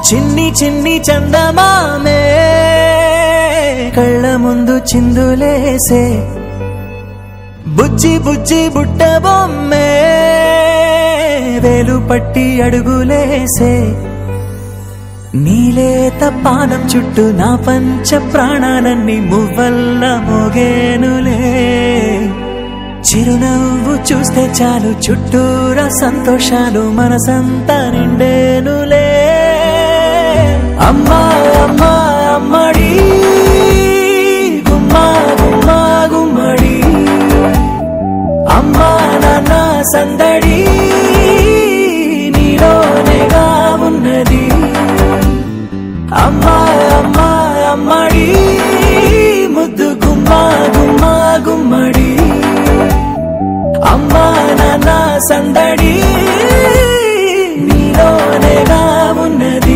చిన్ని చిన్ని చందమామే కళ్ళ ముందు చిందులేసే బుజ్జి బుజ్జి బుట్ట బొమ్మే వేలు పట్టి అడుగులేసే నీలేత పానం చుట్టూ నా పంచ ప్రాణాలన్నీ మువ్వల్ల మోగేనులే చిరునవ్వు చూస్తే చాలు చుట్టూరా సంతోషాలు మనసంతా నిండేనులే అమ్మా అమ్మా అమ్మడి గుమ్మా గుమ్మా గుమ్మడి అమ్మా నాన్న సందడి నీలోనేగా ఉన్నది అమ్మా అమ్మా అమ్మడి ముద్దు గుమ్మా గుమ్మా గుమ్మడి అమ్మా నాన్న సందడి నీలోనేగా ఉన్నది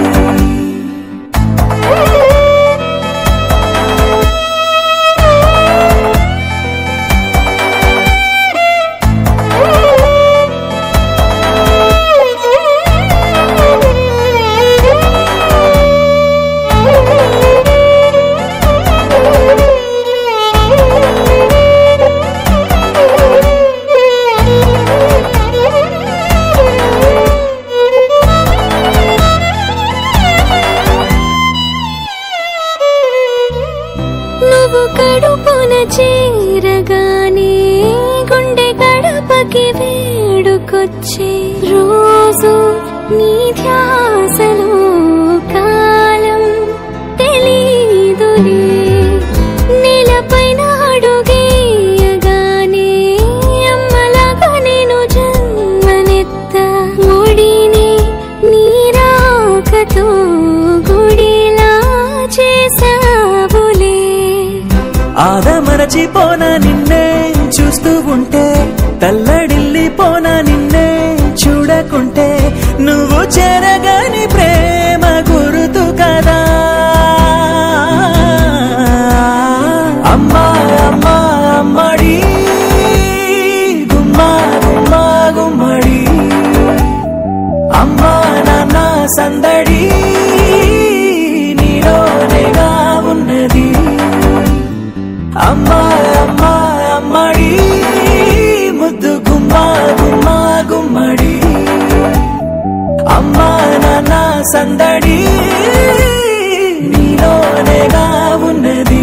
కడుపున చేరగానే గుండె గడపకి వేడుకొచ్చే రోజు నీ ధ్యాసలో కాలం తెలీదులే నేలపైన అడుగేయగానే అమ్మలాగా నేను జన్మనెత్త ఒడిని నీరాకతో గుడిలా చేసావులే ఆదమరచిపోన నిన్నే చూస్తూ ఉంటే తల్లడిల్లిపోన నిన్నే చూడకుంటే నువ్వు చెరగని ప్రేమ గుర్తు కదా అమ్మా అమ్మా అమ్మడి గుమ్మా గుమ్మా గుమ్మడి అమ్మా నాన్న సందడి నీలోనేగా ఉన్నది అమ్మా అమ్మా అమ్మడి ముద్దు గుమ్మా గుమ్మా గుమ్మడి అమ్మా నాన్న సందడి నీలోనేగా ఉన్నది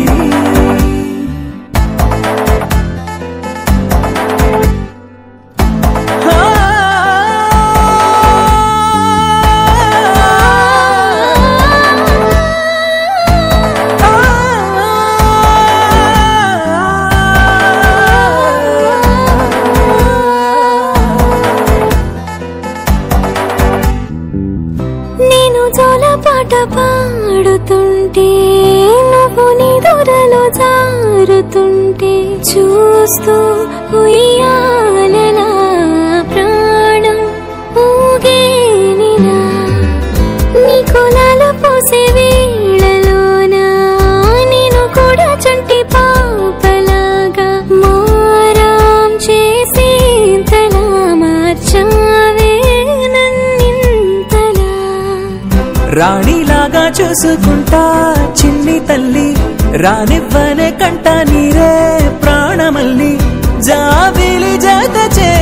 పాట పాడుతుంటే నువ్వు నీ దూరలో జారుతుంటే చూస్తూ ఉయ్యాలలా ప్రాణం ఊగేనినా నీ కులాలు పోసే వేళలోనా నేను కూడా చంటి పాపలాగా మారాం చేసేంతలా మార్చావే నన్నింతలా రాణిలాగా చూసుకుంటా చిన్ని తల్లి రానివ్వనే కంట నీరే ప్రాణమల్లి జాబిలి జత చే